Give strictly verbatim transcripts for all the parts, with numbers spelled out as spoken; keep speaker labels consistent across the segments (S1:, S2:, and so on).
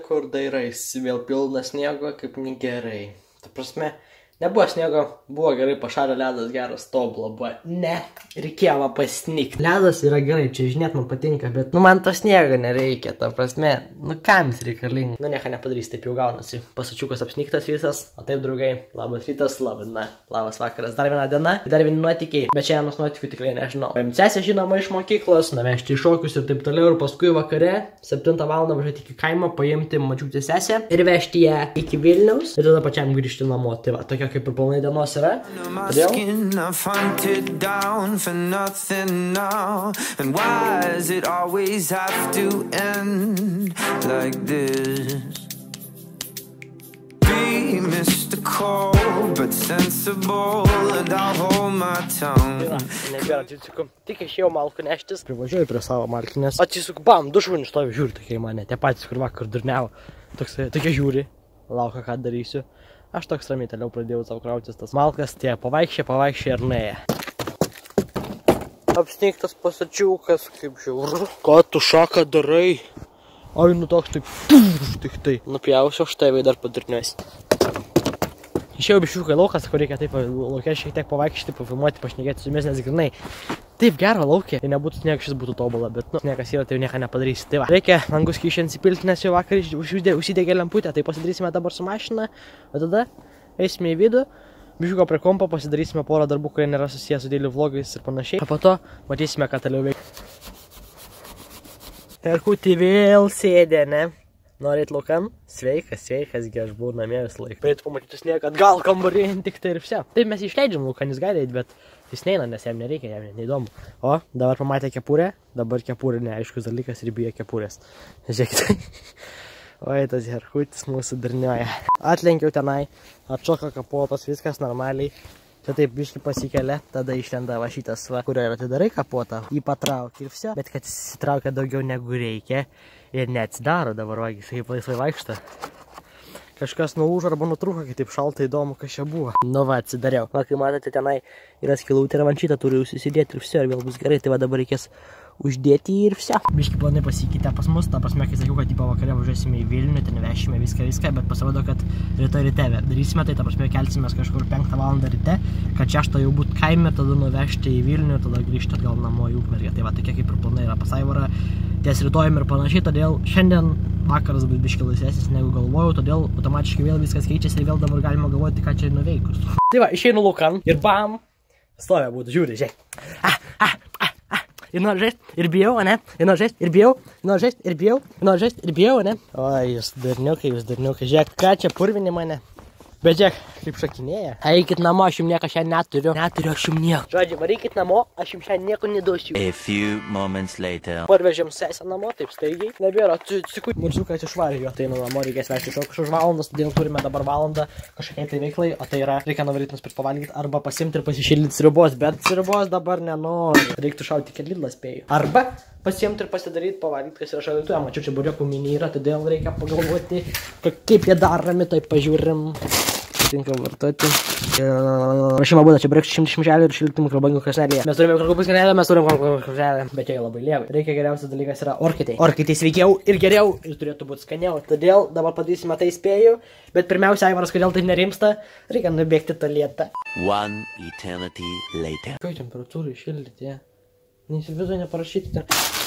S1: kur dairaisi, vėl pilna sniego, kaip negerai. Ta prasme, nebuvo sniego, buvo gerai, pašarė ledas geras, tobulą buvo. Ne, reikėjo va pasnikti. Ledas yra gerai, čia žinėt man patinka, bet nu man to sniego nereikia, ta prasme, nu kam jis reikalinga. Nu nieko nepadarys, taip jau gaunasi. Pasačiukas apsniktas visas, o taip draugai, labas rytas, labas diena, labas vakaras, dar viena diena, dar vieni nuotykiai, bet čia vienas nuotykių tikrai nežinau. Paimti sesę žinoma iš mokyklos, nuvežti į šokius ir taip toliau ir paskui vakare, septintą valandą važiuoti iki kaimo, paimti mačiutę sesę ir vežti ją iki Vilniaus ir tada pačiam grįžti namo. Tai va, tokia kaip ir planai dienos yra. Todėl nebėra atsisuku. Tik išėjau malkų neštis, privažiuoju prie savo malkinės. Atsisuku, bam, du šunys stovi, žiūri tokie į mane, tie patys, kur vakar durniavo. Tokie žiūri, laukia, ką darysiu. Aš toks ramiai toliau pradėjau savo krautis tas malkas, tie pavaikščiai, pavaikščiai ir nuėję. Apsniktas pasačiukas, kaip žiauru. Ką tu šaką darai? Ai, nu toks taip, tik tai. Nupjausiu, aš tavai dar padirniuosi. Išėjau biščiukai laukas, kur reikia taip laukia šiek tiek pavaikščiai, pafilmuoti, pašnekėti su jumis, nes grinai. Taip gero laukia, tai nebūtų sniegas, šis būtų tobula, bet nu, sniegas yra, tai jau nieko nepadarysi. Tai va, reikia langus kišį įsipilti, nes jau vakar užsidegė lemputę, tai pasidarysime dabar su mašina, o tada eisime į vidų, biščiuko prie kompo, pasidarysime porą darbų, kurie nėra susiję su daily vlogais ir panašiai. O po to matysime, ką toliau veikia. Herkutį vėl sėdė, ne? Norit laukam? Sveikas, sveikas, gi aš buvau namie visą laiką. Praeitų pamatyti sniegą atgal kambarį, tik tai ir vse. Taip mes išleidžiam laukan, jis gali eiti, bet jis neina, nes jam nereikia, jam neįdomu. O, dabar pamatė kepurę, dabar kepurė neaiškus dalykas ir bijo kepurės. Žiūrėkite. Oi, tas herkutis mūsų darnioja. Atlenkiau tenai, atšoka kapotas, viskas normaliai. Čia taip biški pasikelia, tada išlenda va šitas, va, kurio ir atidarai kapotą, jį patraukia ir vse, bet kad jis įsitraukia daugiau negu reikia ir neatsidaro dabar, va, jis kaip laisvai vaikšta. Kažkas nulūžo arba nutrūko, kai taip šalta įdomu, kas čia buvo. Nu va, atsidariau. Va, kai matote, tenai yra skilutė ir man šitą turi susidėti ir vse, ir vėl bus gerai, tai va dabar reikės uždėti ir vse. Biški planai pasikeitė pas mus, ta prasme, kai sakiau, kad į pavakarę važiuosime į Vilnių, ten vešime viską, viską, bet pasirodo, kad rytoj ryte darysime, tai ta prasme, kelsimės kažkur penktą valandą ryte, kad šeštą jau būt kaime, tada nuvežti į Vilnių ir tada grįžti atgal namo į Ukmergę. Tai va, tokie kaip ir planai yra pas Aivarą, ties rytojim ir panašiai, todėl šiandien vakaras bus biški laisvesnis negu galvojau, todėl automatiškai vėl viskas keičiasi ir vėl dabar galima galvoti, ką čia nuveikus. Tai va, išeinu laukan ir bam, stovė būtų, žiūri, žiūrėk. Ah, ah, ah, ah. Ir nori žaist, ir bijau, ne? Ir nori žaist, ir bijau, ir nori žaist, ir bijau, ir nori žaist, ir bijau, ne? Oi, jūs darniukai, jūs darniukai, žiūrėk, ką čia purvini mane. Bet žiūrėk, kaip šakinėja. Eikit namo, aš jums nieko šiandien neturiu. Neturiu aš jums nieko. Žodžiu, varykit namo, aš jums šiandien nieko neduosiu.
S2: A few moments later.
S1: Parvežėm sesę namo, taip staigiai. Nebėra, atsikut. Murziukas išvarė jo. Tai nu namo reikės vežti šokius už valandas, todėl turime dabar valandą kažkokiai tai veiklai, o tai yra reikia nuvaryti nusipirkti pavalgyti arba pasimti ir pasišildyti sriubos, bet sriubos dabar nenoriu. Reiktų šauti iki Lidlas spėjau. Arba pasiimti ir pasidaryti pavalgyti, kas yra šaldytuvė. Mačiau, čia buriokų mini yra, todėl reikia pagalvoti, kaip jie daromi, tai pažiūrim. Tinka vartoti. Prašymą būdą, čia brėkščių šimtų šimželį ir šiltų mikrobangų krosnelėje. Mes turime mikrobangų krosnelę, mes turime mikrobangų krosnelę, bet čia labai lievai. Reikia geriausias dalykas yra orkitai. Orkitai sveikiau ir geriau ir turėtų būti skaniau. Todėl dabar padarysime tai spėju, bet pirmiausia, Aivaras, kodėl taip nerimsta, reikia nubėgti tualetą.
S2: One eternity later.
S1: Kokią temperatūrą iššildyti, neįsivaizduoju neparašyti.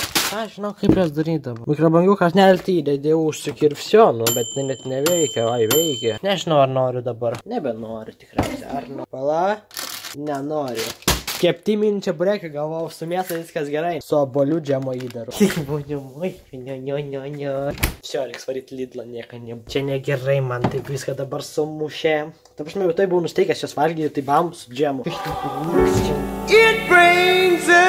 S1: Aš žinau, kaip jas darydavo. Mikrobangų krosnelę įdėdėjau užsuk ir vsio, nu, bet net neveikia, ai veikia. Nežinau, ar noriu dabar. Nebenoriu tikriausiai, ar nu. Pala, nenoriu. Kepti minčia burėkį, galvau, su mėsa viskas gerai. Su obolių džemo įdaru. Oi, nio, nio, nio, nio. Vsio, reiks varyti Lidlą, nieko ne. Čia negerai, man taip viską dabar sumušė. Ta prasme, jau tai buvau nusteikęs jos valgyti, tai bam, su džemu. It brings a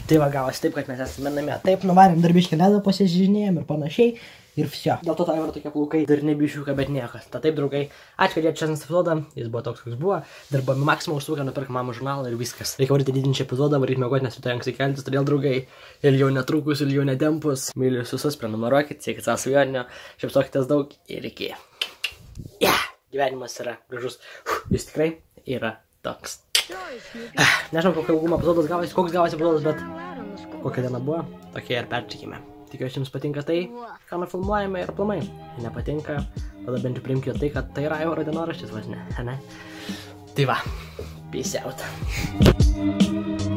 S1: Tai va gavosi taip, kad mes esame namie. Taip, nuvarėm darbiškį ledą, pasižiūrėjom ir panašiai. Ir viso. Dėl to tai yra tokie plaukai. Dar nebišiuka, bet niekas. Ta taip, draugai. Ačiū, kad jie čia epizodą. Jis buvo toks, koks buvo. Dar buvo maksimum užtrukę, nupirk mamą žurnalą ir viskas. Reikia varyti didinti epizodą, varyti mėgoti, nes rytoj anksti keltis. Todėl, draugai, ilgiau netrukus, ilgiau netempus. Myliu visus, prenumeruokit, siekit savo svajonio. Šipsokitės daug ir iki. Yeah! Gyvenimas yra gražus. Jis tikrai yra toks. Nežinau, kokio ilgumo epizodas gavosi, koks gavosi epizodas, bet kokia diena buvo, tokie ir perčekime. Tikiuosi jums patinka tai, ką mes filmuojame ir aplamai. Jei nepatinka, tada bent jau priimkite tai, kad tai yra euro dienoraštis, vos ne, ne? Tai va, peace out.